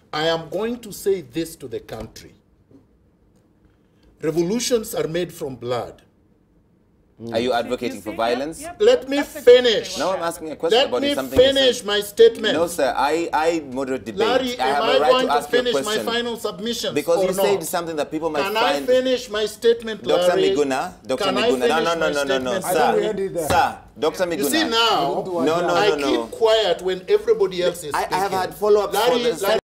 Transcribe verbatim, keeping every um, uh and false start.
I am going to say this to the country. Revolutions are made from blood. Are you advocating for violence? Yep, yep. Let me That's finish. No, I'm asking a question Let about me something you finish said. my statement. No, sir. I, I moderate debate. Larry, I have am a I right going to to ask you a finish my question. final submissions Because or you not? said something that people might Can find... I finish my statement, Doctor Larry? Miguna, Doctor Can I Miguna, no, finish no, no, my no, no, no, statement, sir, I think we ended there. sir, Doctor Miguna. You see now, no, no, I no, no. keep quiet when everybody else is I, speaking. I have had follow-ups for Larry, this. Larry,